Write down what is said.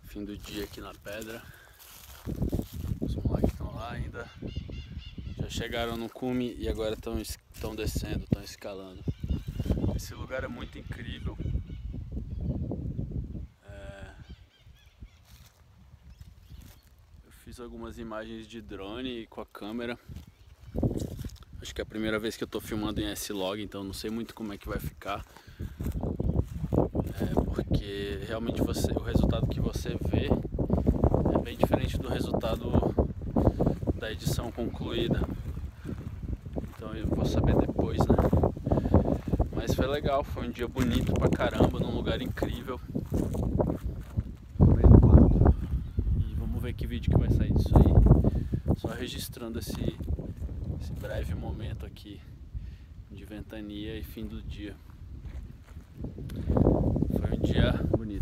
Fim do dia aqui na pedra. Os moleques estão lá ainda. Já chegaram no cume e agora estão descendo, estão escalando. Esse lugar é muito incrível. Eu fiz algumas imagens de drone com a câmera. Acho que é a primeira vez que eu estou filmando em S-Log, então não sei muito como é que vai ficar. Porque realmente o resultado que você vê é bem diferente do resultado da edição concluída. Então eu vou saber depois, né? Mas foi legal, foi um dia bonito pra caramba, num lugar incrível. E vamos ver que vídeo que vai sair disso aí. Só registrando esse breve momento aqui de ventania e fim do dia. Foi um dia bonito.